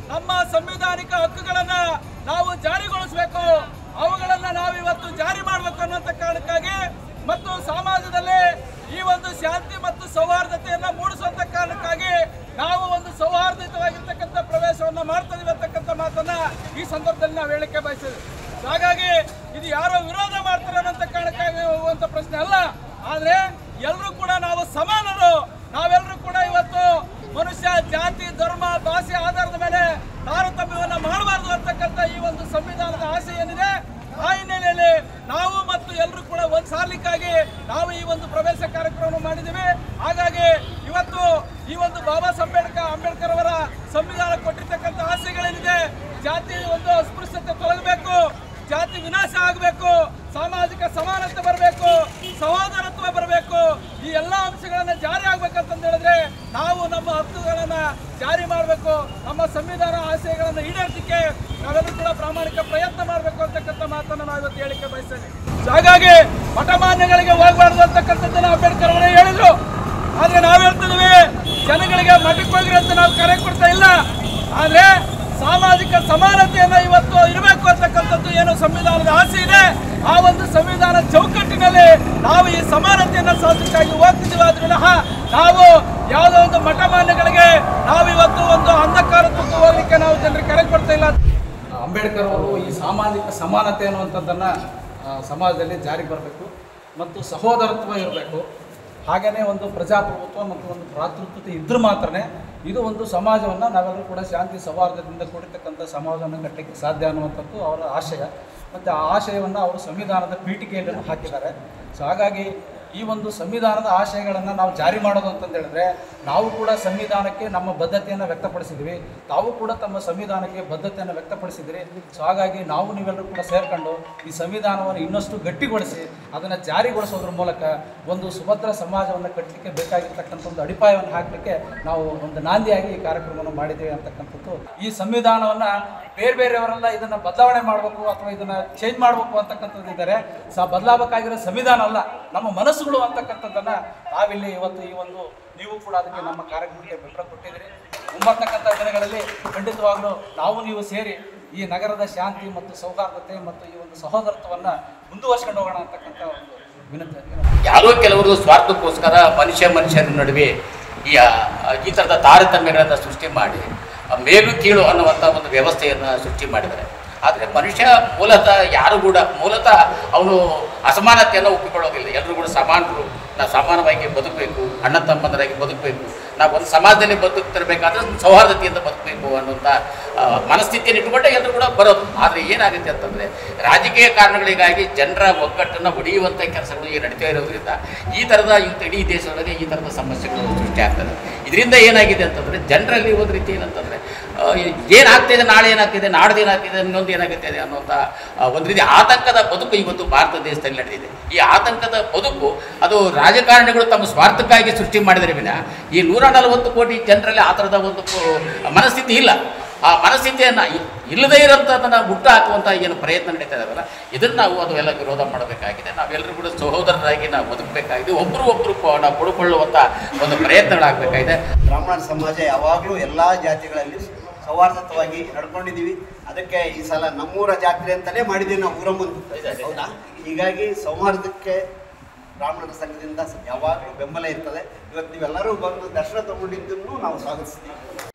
ನಮ್ಮ ಸಂವಿಧಾನಿಕ ಹಕ್ಕುಗಳನ್ನು ನಾವು ಜಾರಿಗೊಳಿಸಬೇಕು, ಅವುಗಳನ್ನು ನಾವು ಇವತ್ತು ಜಾರಿ ಮಾಡಬೇಕು ಅನ್ನುವಂಥ ಕಾರಣಕ್ಕಾಗಿ ಮತ್ತು ಸಮಾಜದಲ್ಲಿ ಈ ಒಂದು ಶಾಂತಿ ಮತ್ತು ಸೌಹಾರ್ದತೆಯನ್ನು ಮೂಡಿಸುವಂತ ಕಾರಣಕ್ಕಾಗಿ ನಾವು ಒಂದು ಸೌಹಾರ್ದಯುತವಾಗಿರ್ತಕ್ಕಂಥ ಪ್ರವೇಶವನ್ನು ಮಾಡ್ತಾ ಇದೀವಿ ಅಂತಕ್ಕಂಥ ಮಾತನ್ನ ಈ ಸಂದರ್ಭದಲ್ಲಿ ನಾವು ಹೇಳಿಕೆ ಬಯಸಿದ್ವಿ. ಹಾಗಾಗಿ ಇದು ಯಾರೋ ವಿರೋಧ ಮಾಡ್ತಾರೆ ಅನ್ನೋಂಥ ಕಾರಣಕ್ಕಾಗಿ ಹೋಗುವಂತ ಪ್ರಶ್ನೆ ಅಲ್ಲ. ಆದ್ರೆ ಎಲ್ಲರೂ ಕೂಡ ನಾವು ಸಮಾನರು, ನಾವೆಲ್ಲರೂ ಕೂಡ ಇವತ್ತು ಮನುಷ್ಯ ಜಾತಿ ಧರ್ಮ ಭಾಷೆ ಆಧಾರದ ಮೇಲೆ ತಾರತಮ್ಯವನ್ನು ಮಾಡಬಾರ್ದು ಅಂತಕ್ಕಂಥ ಈ ಒಂದು ಸಂವಿಧಾನದ ಆಶೆ ಏನಿದೆ, ಆ ಹಿನ್ನೆಲೆಯಲ್ಲಿ ನಾವು ಮತ್ತು ಎಲ್ಲರೂ ಕೂಡ ಒಂದು ಸಾಲಿಕ್ಕಾಗಿ ನಾವು ಈ ಒಂದು ಪ್ರವೇಶ ಕಾರ್ಯಕ್ರಮವನ್ನು ಮಾಡಿದ್ದೀವಿ. ಹಾಗಾಗಿ ಇವತ್ತು ಈ ಒಂದು ಬಾಬಾ ಅಂಬೇಡ್ಕರ್ ಅವರ ಸಂವಿಧಾನ ಕೊಟ್ಟಿರ್ತಕ್ಕಂಥ ಆಸೆಗಳೇನಿದೆ, ಜಾತಿ ಒಂದು ಅಸ್ಪೃಶ್ಯತೆ ತೊಲಗಬೇಕು, ಜಾತಿ ವಿನಾಶ ಆಗಬೇಕು, ಸಾಮಾಜಿಕ ಸಮಾನತೆ ಬರಬೇಕು, ಸಹೋದರತ್ವ ಬರಬೇಕು, ಈ ಎಲ್ಲ ಅಂಶಗಳನ್ನ ಜಾರಿ ಆಗ್ಬೇಕಂತ ಹೇಳಿದ್ರೆ ನಾವು ನಮ್ಮ ಹಕ್ಕುಗಳನ್ನ ಜಾರಿ ಮಾಡಬೇಕು. ನಮ್ಮ ಸಂವಿಧಾನ ಆಶಯಗಳನ್ನು ಈಡೇರಿಸಲಿಕ್ಕೆ ನಾವೆಲ್ಲರೂ ಕೂಡ ಪ್ರಾಮಾಣಿಕ ಪ್ರಯತ್ನ ಮಾಡಬೇಕು ಅಂತಕ್ಕಂಥ ಮಾತನ್ನು ನಾವು ಇವತ್ತು ಹೇಳಿಕೆ ಬಯಸ್ತೇನೆ. ಹಾಗಾಗಿ ಮಠಮಾನ್ಯಗಳಿಗೆ ಹೋಗಬಾರ್ದು ಅಂತಕ್ಕಂಥದ್ದನ್ನು ಅಂಬೇಡ್ಕರ್ ಅವರೇ ಹೇಳಿದ್ರು. ಆದ್ರೆ ನಾವು ಹೇಳ್ತಿದ್ವಿ ಜನಗಳಿಗೆ ಮಠಕ್ಕೆ ಹೋಗ್ರಿ ಅಂತ ನಾವು ಕರೆ ಕೊಡ್ತಾ ಇಲ್ಲ. ಆದ್ರೆ ಸಾಮಾಜಿಕ ಸಮಾನತೆಯನ್ನ ಇವತ್ತು ಇರಬೇಕು ಅಂತಕ್ಕಂಥದ್ದು ಏನು ಸಂವಿಧಾನದ ಆಸೆ ಇದೆ, ಆ ಒಂದು ಸಂವಿಧಾನ ಚೌಕಟ್ಟಿನಲ್ಲಿ ನಾವು ಈ ಸಮಾನತೆಯನ್ನು ಸಾಧಿಸಲಿಕ್ಕಾಗಿ ಹೋಗ್ತಿದ್ದೀವಿ. ಆದ್ರೂ ನಾವು ಯಾವುದೋ ಒಂದು ಮಠಮಾನ್ಯಗಳಿಗೆ ನಾವು ಇವತ್ತು ಒಂದು ಅಂಧಕಾರ ತುತ್ತು ಹೋಗ್ಲಿಕ್ಕೆ ನಾವು ಜನರಿಗೆ ಕರೆ ಕೊಡ್ತಾ ಇಲ್ಲ. ಅಂಬೇಡ್ಕರ್ ಅವರು ಈ ಸಾಮಾಜಿಕ ಸಮಾನತೆ ಅನ್ನುವಂಥದ್ದನ್ನು ಸಮಾಜದಲ್ಲಿ ಜಾರಿಗೆ ಬರಬೇಕು ಮತ್ತು ಸಹೋದರತ್ವ ಇರಬೇಕು. ಹಾಗೆಯೇ ಒಂದು ಪ್ರಜಾಪ್ರಭುತ್ವ ಮತ್ತು ಒಂದು ಭ್ರಾತೃತ್ವತೆ ಇದ್ರೂ ಮಾತ್ರನೇ ಇದು ಒಂದು ಸಮಾಜವನ್ನು ನಾವೆಲ್ಲರೂ ಕೂಡ ಶಾಂತಿ ಸೌಹಾರ್ದದಿಂದ ಕೂಡಿರ್ತಕ್ಕಂಥ ಸಮಾಜವನ್ನು ಕಟ್ಟಲಿಕ್ಕೆ ಸಾಧ್ಯ ಅನ್ನುವಂಥದ್ದು ಅವರ ಆಶಯ. ಮತ್ತು ಆ ಆಶಯವನ್ನು ಅವರು ಸಂವಿಧಾನದ ಪೀಠಿಕೆಯಲ್ಲಿ ಹಾಕಿದ್ದಾರೆ. ಸೊ ಹಾಗಾಗಿ ಈ ಒಂದು ಸಂವಿಧಾನದ ಆಶಯಗಳನ್ನು ನಾವು ಜಾರಿ ಮಾಡೋದು ಅಂತಂದು ಹೇಳಿದ್ರೆ ನಾವು ಕೂಡ ಸಂವಿಧಾನಕ್ಕೆ ನಮ್ಮ ಬದ್ಧತೆಯನ್ನು ವ್ಯಕ್ತಪಡಿಸಿದ್ವಿ, ತಾವು ಕೂಡ ತಮ್ಮ ಸಂವಿಧಾನಕ್ಕೆ ಬದ್ಧತೆಯನ್ನು ವ್ಯಕ್ತಪಡಿಸಿದ್ರಿ. ಸೊ ಹಾಗಾಗಿ ನಾವು ನೀವೆಲ್ಲರೂ ಕೂಡ ಸೇರ್ಕೊಂಡು ಈ ಸಂವಿಧಾನವನ್ನು ಇನ್ನಷ್ಟು ಗಟ್ಟಿಗೊಳಿಸಿ ಅದನ್ನು ಜಾರಿಗೊಳಿಸೋದ್ರ ಮೂಲಕ ಒಂದು ಸುಭದ್ರ ಸಮಾಜವನ್ನು ಕಟ್ಟಲಿಕ್ಕೆ ಬೇಕಾಗಿರ್ತಕ್ಕಂಥ ಒಂದು ಅಡಿಪಾಯವನ್ನು ಹಾಕಲಿಕ್ಕೆ ನಾವು ಒಂದು ನಾಂದಿಯಾಗಿ ಈ ಕಾರ್ಯಕ್ರಮವನ್ನು ಮಾಡಿದ್ದೇವೆ ಅಂತಕ್ಕಂಥದ್ದು. ಈ ಸಂವಿಧಾನವನ್ನು ಬೇರೆಯವರೆಲ್ಲ ಇದನ್ನು ಬದಲಾವಣೆ ಮಾಡಬೇಕು ಅಥವಾ ಇದನ್ನು ಚೇಂಜ್ ಮಾಡಬೇಕು ಅಂತಕ್ಕಂಥದ್ದು ಇದ್ದಾರೆ. ಬದಲಾಗಬೇಕಾಗಿರೋ ಸಂವಿಧಾನ ಅಲ್ಲ, ನಮ್ಮ ಮನಸ್ಸುಗಳು ಅಂತಕ್ಕಂಥದ್ದನ್ನು ನಾವಿಲ್ಲಿ ಇವತ್ತು ಈ ಒಂದು ನೀವು ಕೂಡ ಅದಕ್ಕೆ ನಮ್ಮ ಕಾರ್ಯಕ್ರಮಕ್ಕೆ ಬೆಂಬಲ ಕೊಟ್ಟಿದ್ದೀರಿ. ಮುಂಬರ್ತಕ್ಕಂಥ ದಿನಗಳಲ್ಲಿ ಖಂಡಿತವಾಗ್ಲೂ ನೀವು ಸೇರಿ ಈ ನಗರದ ಶಾಂತಿ ಮತ್ತು ಸೌಹಾರ್ದತೆ ಮತ್ತು ಈ ಒಂದು ಸಹೋದರತ್ವವನ್ನು ಮುಂದುವರ್ಸ್ಕೊಂಡು ಹೋಗೋಣ ಅಂತಕ್ಕಂಥ ಒಂದು ವಿನಂತಿ. ಯಾರೋ ಕೆಲವರು ಸ್ವಾರ್ಥಕ್ಕೋಸ್ಕರ ಮನುಷ್ಯರ ನಡುವೆ ಈ ಥರದ ತಾರತಮ್ಯಗಳನ್ನು ಸೃಷ್ಟಿ ಮಾಡಿ ಮೇಲು ಕೀಳು ಅನ್ನುವಂಥ ಒಂದು ವ್ಯವಸ್ಥೆಯನ್ನು ಸೃಷ್ಟಿ ಮಾಡಿದ್ದಾರೆ. ಆದರೆ ಮನುಷ್ಯ ಮೂಲತಃ ಅವನು ಅಸಮಾನತೆಯನ್ನು ಒಪ್ಪಿಕೊಳ್ಳೋದಿಲ್ಲ. ಎಲ್ಲರೂ ಕೂಡ ಸಮಾನರು, ನಾವು ಸಮಾನವಾಗಿ ಬದುಕಬೇಕು, ಅಣ್ಣ ತಮ್ಮಂದರಾಗಿ ಬದುಕಬೇಕು, ನಾವು ಒಂದು ಸಮಾಜದಲ್ಲಿ ಬದುಕ್ತಿರ್ಬೇಕಾದ್ರೆ ಸೌಹಾರ್ದತೆಯಿಂದ ಬದುಕಬೇಕು ಅನ್ನುವಂಥ ಮನಸ್ಥಿತಿಯನ್ನು ಇಟ್ಟುಕೊಂಡೆ ಎಲ್ಲರೂ ಕೂಡ ಬರೋದು. ಆದರೆ ಏನಾಗುತ್ತೆ ಅಂತಂದರೆ ರಾಜಕೀಯ ಕಾರಣಗಳಿಗಾಗಿ ಜನರ ಒಗ್ಗಟ್ಟನ್ನು ಒಡೆಯುವಂಥ ಕೆಲಸಗಳು ನಡೀತಾ ಇರೋದ್ರಿಂದ ಈ ಥರದ ಇಡೀ ದೇಶದೊಳಗೆ ಈ ಥರದ ಸಮಸ್ಯೆಗಳು ಸೃಷ್ಟಿ ಆಗ್ತದೆ. ಇದರಿಂದ ಏನಾಗಿದೆ ಅಂತಂದರೆ ಜನರಲ್ಲಿ ಒಂದು ರೀತಿ ಏನಂತಂದರೆ ಏನಾಗ್ತಿದೆ, ನಾಳೆ ಏನಾಗ್ತಿದೆ, ನಾಡ್ದು ಏನಾಗ್ತಿದೆ, ಇನ್ನೊಂದು ಏನಾಗುತ್ತಿದೆ ಅನ್ನೋಂಥ ಒಂದು ರೀತಿ ಆತಂಕದ ಬದುಕು ಇವತ್ತು ಭಾರತ ದೇಶದಲ್ಲಿ ನಡೆದಿದೆ. ಈ ಆತಂಕದ ಬದುಕು ಅದು ರಾಜಕಾರಣಿಗಳು ತಮ್ಮ ಸ್ವಾರ್ಥಕ್ಕಾಗಿ ಸೃಷ್ಟಿ ಮಾಡಿದರೆ ವಿನ ಈ 140 ಕೋಟಿ ಜನರಲ್ಲಿ ಆ ಥರದ ಒಂದು ಮನಸ್ಥಿತಿ ಇಲ್ಲ. ಆ ಮನಸ್ಥಿತಿಯನ್ನು ಇಲ್ಲದೇ ಇರೋಂಥದ್ದನ್ನು ಹುಟ್ಟು ಹಾಕುವಂಥ ಏನು ಪ್ರಯತ್ನ ನಡೀತಾ ಇದ್ದಾವಲ್ಲ, ಇದನ್ನು ನಾವು ಅದು ಎಲ್ಲ ವಿರೋಧ ಮಾಡಬೇಕಾಗಿದೆ. ನಾವೆಲ್ಲರೂ ಕೂಡ ಸಹೋದರರಾಗಿ ನಾವು ಬದುಕಬೇಕಾಗಿದೆ. ಒಬ್ಬರು ನಾವು ಕೊಡುಕೊಳ್ಳುವಂಥ ಒಂದು ಪ್ರಯತ್ನಗಳಾಗಬೇಕಾಗಿದೆ. ಬ್ರಾಹ್ಮಣ ಸಮಾಜ ಯಾವಾಗಲೂ ಎಲ್ಲ ಜಾತಿಗಳಲ್ಲಿ ಸೌಹಾರ್ದತವಾಗಿ ನಡ್ಕೊಂಡಿದ್ದೀವಿ. ಅದಕ್ಕೆ ಈ ಸಲ ನಮ್ಮೂರ ಜಾತ್ರೆ ಅಂತಲೇ ಮಾಡಿದ್ದೀವಿ ನಾವು ಊರ ಮುಂದೆ, ಹೌದಾ? ಹೀಗಾಗಿ ಸೌಹಾರ್ದಕ್ಕೆ ಬ್ರಾಹ್ಮಣರ ಸಂಘದಿಂದ ಯಾವಾಗಲೂ ಬೆಂಬಲ ಇರ್ತದೆ. ಇವತ್ತು ನೀವೆಲ್ಲರೂ ಬಂದು ದರ್ಶನ ತಗೊಂಡಿದ್ದನ್ನು ನಾವು ಸ್ವಾಗತಿಸ್ತೀವಿ.